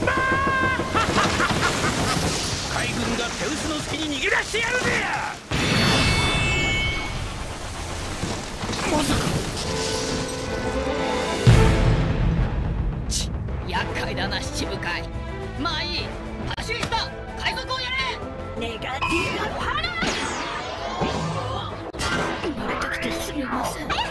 海軍が手薄の隙に逃げ出してやるぜや。まさか。 厄介だな七部会。まあいい。走りした海賊をやれ。 ネガティブパラ。生まれてきてすみません。